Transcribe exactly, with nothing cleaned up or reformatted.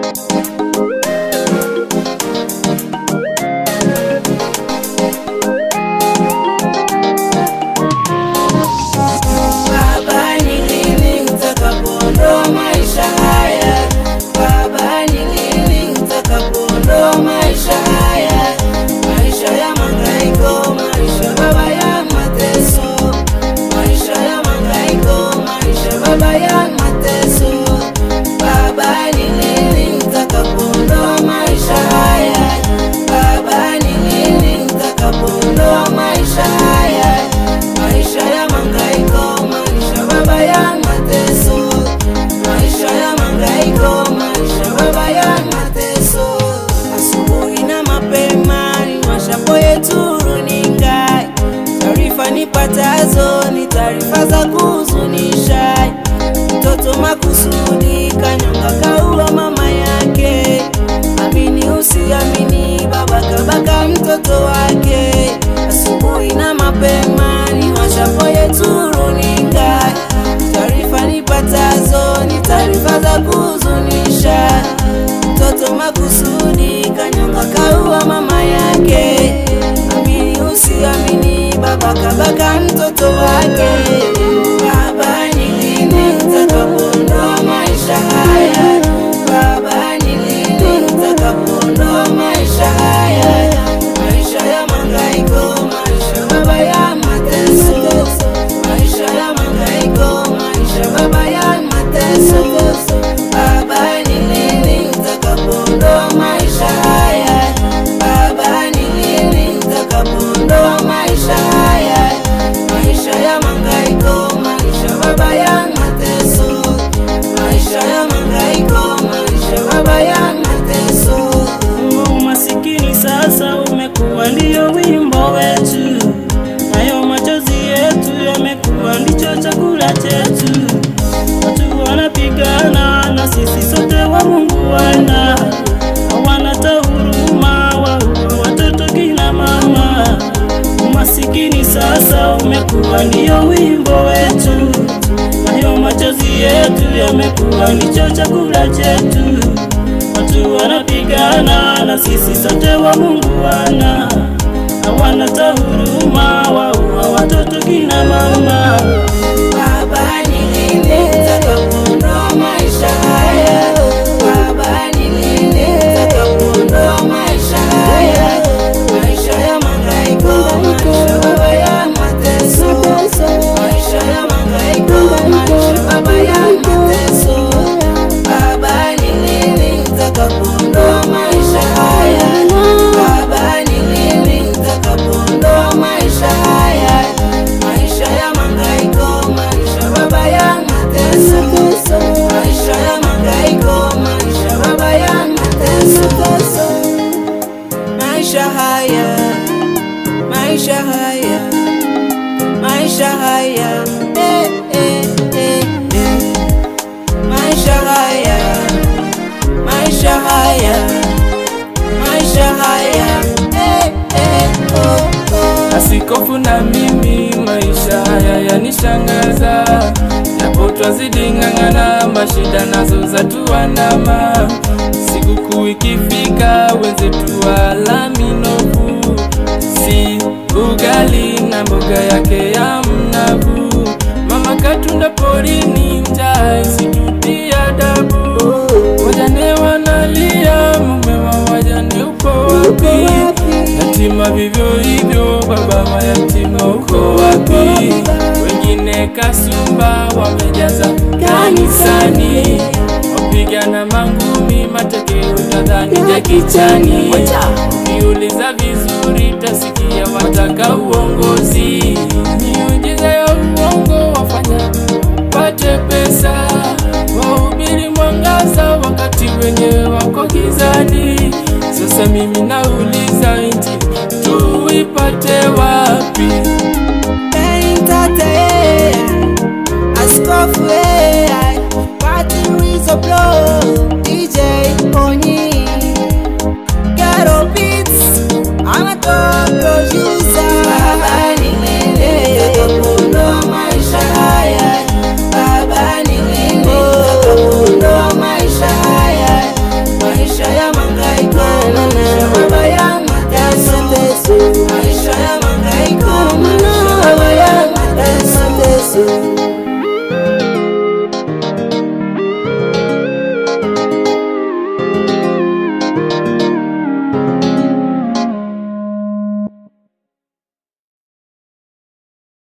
Nipatazo ni taarifa za kuhuzunisha. Mtoto makusudi kanyonga kaua mama yake. Amini usiamini, baba kabaka mtoto wake. Asubuhi na mapema ni washapo yetu runinga. Taarifa nipatazo ni taarifa za kuhuzunisha. Mtoto makusudi kanyonga kaua mama yake. Amini usiamini, baba kabaka mtoto wake. Baba ni lini utakapoondoa maisha haya? Baba ni lini utakapoondoa maisha haya? Maisha ya mangaiko, maisha baba ya mateso. Maisha ya mangaiko, maisha baba ya mateso. Baba ni lini utakapoondoa maisha haya? Baba ni lini utakapoondoa maisha haya? Maisha ya mangaiko, maisha baba ya mateso. Maisha ya mangaiko, maisha baba ya mateso. Umasikini sasa umekuwa ndio wimbo wetu. Hayo machozi yetu yamekuwa ndicho chakula chetu. Watu wanapigana na sisi sote wa Mungu wana. Hawana huruma, waua watoto kina mama. Umasikini sasa umekuwa ndio wimbo wetu. Hayo machozi yetu yamekuwa ndicho chakula chetu. Watu wanapigana na sisi sote wa Mungu wana. Hawana huruma, waua watoto kina mama. Baba ni lini utakapoondoa maisha haya? Baba ni lini utakapoondoa maisha haya? Maisha ya mangaiko, maisha baba ya mateso. Maisha ya mangaiko, maisha baba ya mateso. Baba ni lini utakapoondoa maisha haya? Baba ni lini utakapoondoa maisha haya? Maisha ya mangaiko, maisha baba ya mateso. Maisha ya mangaiko, maisha baba ya mateso. Maisha haya, maisha haya, maisha haya, eh, eh, eh, eh. Maisha haya, maisha haya, maisha haya, eh, eh, oh, oh. Asikofu na mimi maisha haya yanishangaza. Japo twazidi ng'ang'ana, mashida nazo zatuandama. Sikukuu ikifika wenzetu wala minofu. Si ugali na mboga yake ya mnavu. Mama katunda porini, njaa isitutie adabu. Wajane wanalia, mume wa wajane uko wapi? Yatima vivyo hivyo, baba wa yatima uko wapi? Wengine kasumba wamejaza kanisani. Wapigana mangumi, matokeo tadhani jakichani. Ukiuliza vizuri tasikia wataka uongozi. Miujiza ya uongo wafanya pate pesa. Wahubiri mwangaza wakati wenyewe wako gizani. Sasa mimi nauliza inti tuipate wapi? Askofu, pati wizo blow.